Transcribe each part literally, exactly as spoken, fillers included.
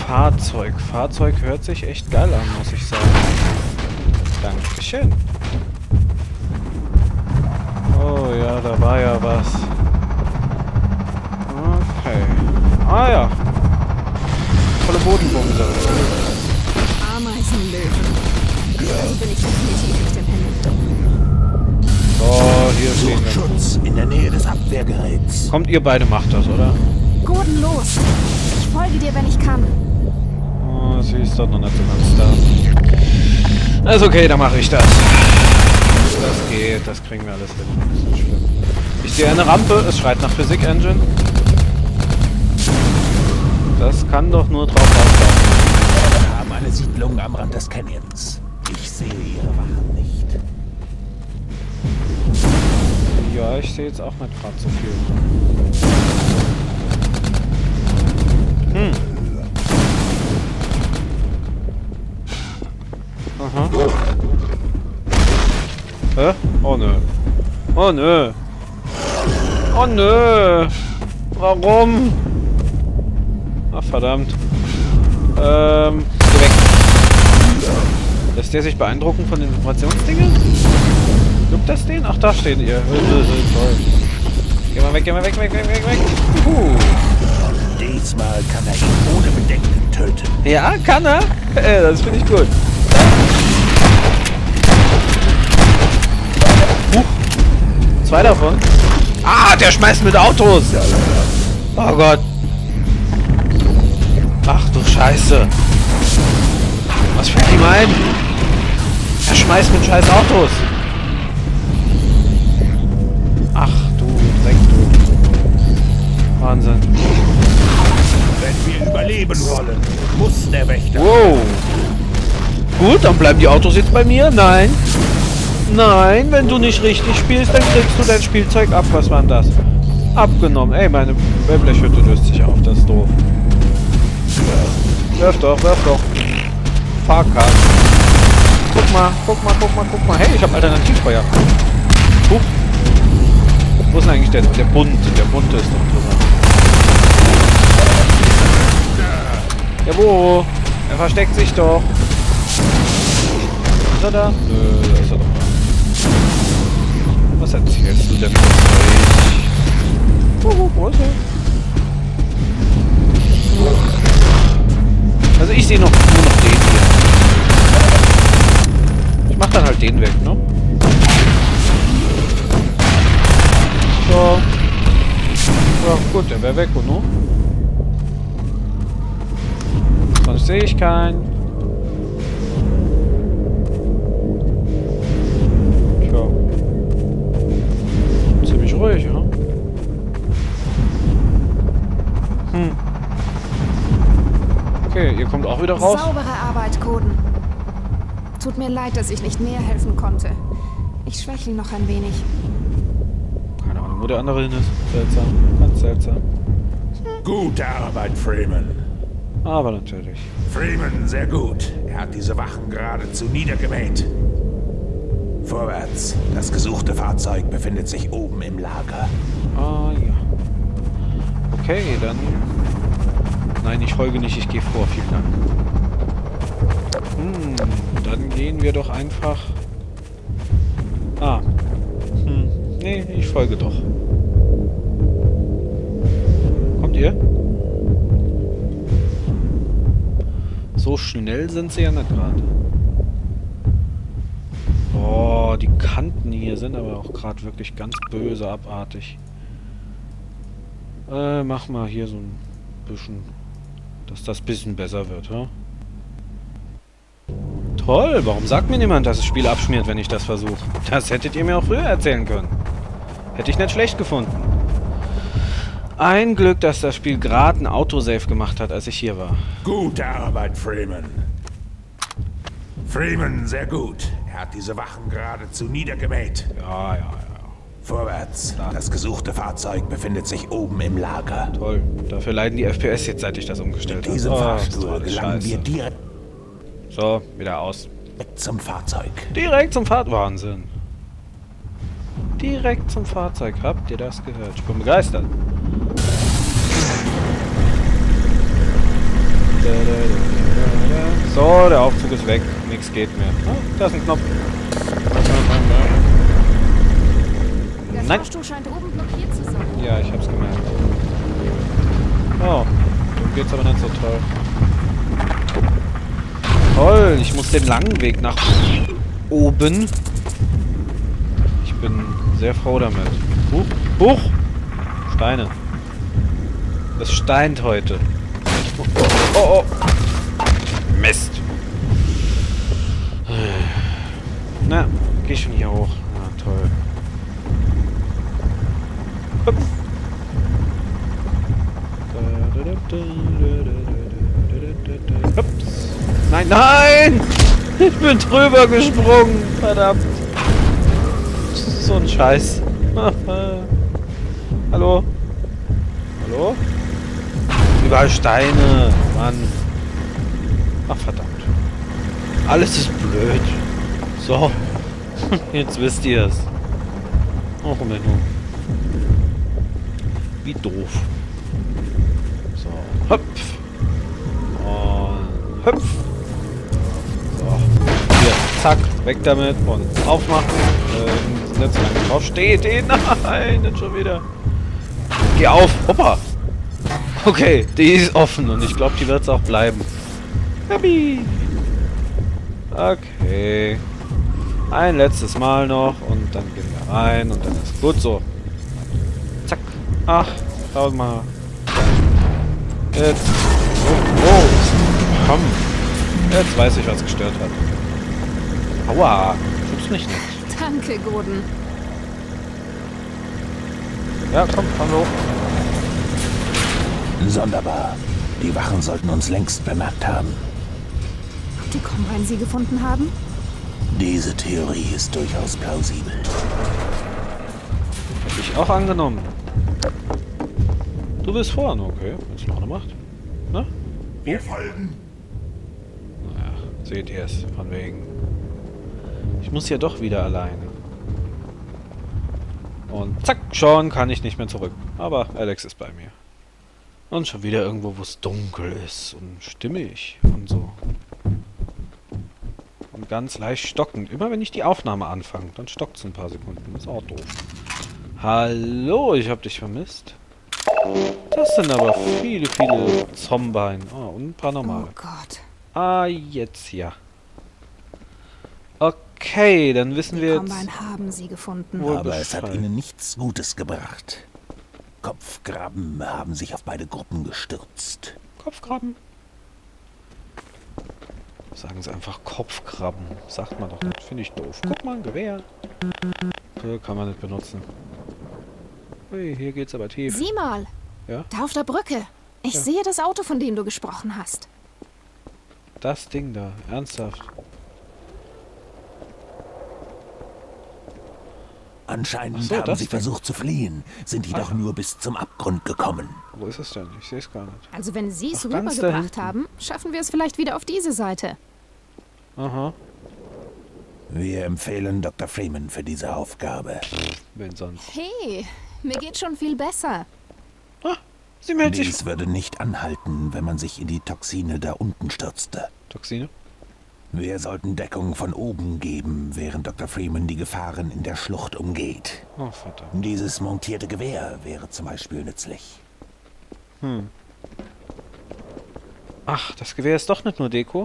Fahrzeug. Fahrzeug hört sich echt geil an, muss ich sagen. Dankeschön. Oh ja, da war ja was. Okay. Ah ja. Volle Bodenbombe. Ameisenlöwen. Also bin ich definitiv nicht im Himmel. So, hier stehen wir. Schutz in der Nähe des Abwehrgeräts. Kommt ihr beide, macht das, oder? Gordon, los! Ich folge dir, wenn ich kann. Oh, sie ist doch noch nicht so ganz da. Ist okay, dann mache ich das. Das geht, das kriegen wir alles hin. Das ist nicht schlimm. Ich sehe eine Rampe, es schreit nach Physik-Engine. Das kann doch nur drauf laufen. Wir haben eine Siedlung am Rand des Canyons. Ich sehe ihre Wachen nicht. Ja, ich sehe jetzt auch nicht gerade so viel. Hm. Aha. Hä? Oh nö. Oh nö. Oh nö. Warum? Ach verdammt. Ähm, geh weg. Lässt der sich beeindrucken von den Vibrationsdingen? Juckt das den? Ach, da steht ihr. Toll. Geh mal weg, geh mal weg, weg, weg, weg, weg. Puh. Diesmal kann er ihn ohne Bedenken töten. Ja, kann er? Äh, das finde ich gut. Huch. Zwei davon. Ah, der schmeißt mit Autos. Oh Gott. Ach du Scheiße. Was fällt ihm ein? Er schmeißt mit scheiß Autos. Ach du Dreck, du. Wahnsinn. Wenn wir überleben wollen, muss der Wächter... Wow. Gut, dann bleiben die Autos jetzt bei mir? Nein. Nein, wenn du nicht richtig spielst, dann kriegst du dein Spielzeug ab. Was war denn das? Abgenommen. Ey, meine Wellblechhütte löst sich auf. Das ist doof. Werf doch, werf doch. Fahrkarte. Guck mal, guck mal, guck mal, guck mal. Hey, ich habe Alternativfeuer. Huch. Wo ist denn eigentlich der, der Bund? Der bunte ist doch interessant. Ja, wo? Er versteckt sich doch. Ist er da? Nö, da ist er doch. Was erzählst du denn von euch? Oh, wo ist er? Also ich sehe noch nur noch den hier. Ich mach dann halt den weg, ne? So. Ja, gut, der wäre weg, und no? Sonst sehe ich keinen. Tja. Ziemlich ruhig, ja? Hm. Okay, ihr kommt auch wieder raus. Saubere Arbeit, Gordon. Tut mir leid, dass ich nicht mehr helfen konnte. Ich schwächle noch ein wenig. Keine Ahnung, wo der andere hin ist. Seltsam. Ganz seltsam. Gute Arbeit, Freeman. Aber natürlich. Freeman, sehr gut. Er hat diese Wachen geradezu niedergemäht. Vorwärts. Das gesuchte Fahrzeug befindet sich oben im Lager. Ah, ja. Okay, dann... Nein, ich folge nicht, ich gehe vor. Vielen Dank. Hm, dann gehen wir doch einfach... Ah. Hm, nee, ich folge doch. Kommt ihr? So schnell sind sie ja nicht gerade. Boah, die Kanten hier sind aber auch gerade wirklich ganz böse, abartig. Äh, mach mal hier so ein bisschen, dass das bisschen besser wird, ha? Toll, warum sagt mir niemand, dass das Spiel abschmiert, wenn ich das versuche? Das hättet ihr mir auch früher erzählen können. Hätte ich nicht schlecht gefunden. Ein Glück, dass das Spiel gerade ein Autosave gemacht hat, als ich hier war. Gute Arbeit, Freeman. Freeman, sehr gut. Er hat diese Wachen geradezu niedergemäht. Ja, ja, ja. Vorwärts. Das gesuchte Fahrzeug befindet sich oben im Lager. Toll. Dafür leiden die F P S jetzt, seit ich das umgestellt Mit habe. diesem Oh, Fahrstuhl gelangen wir direkt So, wieder aus. zum Fahrzeug. Direkt zum Fahrzeug. Wahnsinn. Direkt zum Fahrzeug. Habt ihr das gehört? Ich bin begeistert. Da, da, So, der Aufzug ist weg. Nichts geht mehr. Ah, da ist ein Knopf. Der Nein. Fahrstuhl scheint oben blockiert zu sein. Ja, ich hab's gemerkt. Oh, so geht's aber nicht so toll. Toll, ich muss den langen Weg nach oben. Ich bin sehr froh damit. Huch, huch! Steine. Es steint heute. Oh, oh, oh. Mist. Na, geh schon hier hoch. Ah, toll. Hüpf. Hüpf. Nein, nein! Ich bin drüber gesprungen. Verdammt. So ein Scheiß. Hallo? Hallo? Überall Steine. Mann. Ach, verdammt. Alles ist blöd. So. Jetzt wisst ihr es. Oh, Moment nur. Wie doof. So. Hüpf. Und hüpf. So. Hier. Zack. Weg damit. Und aufmachen. Äh, nicht so lange drauf steht. Nein, nicht schon wieder. Geh auf. Hoppa. Okay, die ist offen und ich glaube, die wird es auch bleiben. Happy. Okay. Ein letztes Mal noch und dann gehen wir rein und dann ist gut so. Zack. Ach, schaut mal. Jetzt. Oh, oh. Komm. Jetzt weiß ich, was gestört hat. Aua. Schubst mich nicht. Danke, Gordon. Ja, komm, komm hoch. Sonderbar. Die Wachen sollten uns längst bemerkt haben. Die Combine sie gefunden haben? Diese Theorie ist durchaus plausibel. Hab ich auch angenommen. Du bist vorn, okay. Wenn's noch eine macht. Na? Wir folgen. Naja, seht ihr es. Von wegen. Ich muss ja doch wieder alleine. Und zack, schon kann ich nicht mehr zurück. Aber Alex ist bei mir. Und schon wieder irgendwo, wo es dunkel ist und stimmig und so. Und ganz leicht stockend. Immer wenn ich die Aufnahme anfange, dann stockt es ein paar Sekunden. Das ist auch doof. Hallo, ich hab dich vermisst. Das sind aber viele, viele Zombien. Oh, und ein paar normale. Oh Gott. Ah, jetzt ja. Okay, dann wissen Die wir Combine jetzt... haben sie gefunden. Wohl Aber es hat Bescheid. ihnen nichts Gutes gebracht. Kopfgraben haben sich auf beide Gruppen gestürzt. Kopfgraben. Sagen sie einfach Kopfgraben. Sagt man doch nicht. Finde ich doof. Guck mal, ein Gewehr. Okay, kann man nicht benutzen. Ui, hier geht's aber tief. Sieh mal. Ja? Da auf der Brücke. Ich Ja. sehe das Auto, von dem du gesprochen hast. Das Ding da. Ernsthaft. Anscheinend Ach so, haben das sie Ding. versucht zu fliehen, sind Ah, jedoch ja. nur bis zum Abgrund gekommen. Wo ist es denn? Ich sehe es gar nicht. Also wenn sie es Ach, ganz da rübergebracht hinten. haben, schaffen wir es vielleicht wieder auf diese Seite. Aha. Wir empfehlen Doktor Freeman für diese Aufgabe. Wen sonst? Hey, mir geht schon viel besser. Ah, sie meldet sich. Dies würde nicht anhalten, wenn man sich in die Toxine da unten stürzte. Toxine? Wir sollten Deckung von oben geben, während Doktor Freeman die Gefahren in der Schlucht umgeht. Oh, verdammt. Dieses montierte Gewehr wäre zum Beispiel nützlich. Hm. Ach, das Gewehr ist doch nicht nur Deko.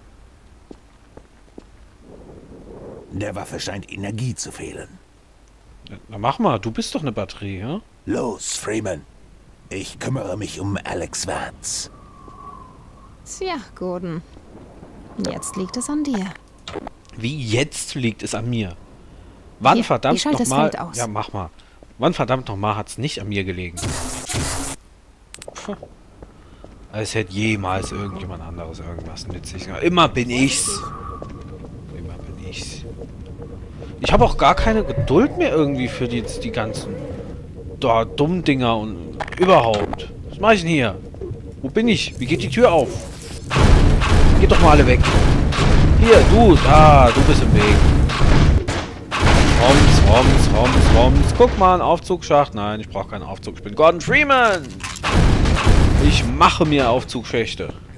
Der Waffe scheint Energie zu fehlen. Ja, na mach mal, du bist doch eine Batterie, ja? Los, Freeman. Ich kümmere mich um Alex Vance. Tja, Gordon. Jetzt liegt es an dir. Wie jetzt liegt es an mir? Wann Hier, ich verdammt schalte das nochmal... Feld aus. Ja, mach mal. Wann verdammt nochmal hat es nicht an mir gelegen? Puh. Als hätte jemals irgendjemand anderes irgendwas mit sich gemacht. Immer bin ich's. Immer bin ich's. Ich habe auch gar keine Geduld mehr irgendwie für die, die ganzen da dummen Dinger und überhaupt. Was mache ich denn hier? Wo bin ich? Wie geht die Tür auf? Geht doch mal alle weg. Hier, du, da, du bist im Weg. Roms, Roms, Roms, Roms. Guck mal, ein Aufzugsschacht. Nein, ich brauche keinen Aufzug. Ich bin Gordon Freeman. Ich mache mir Aufzugschächte.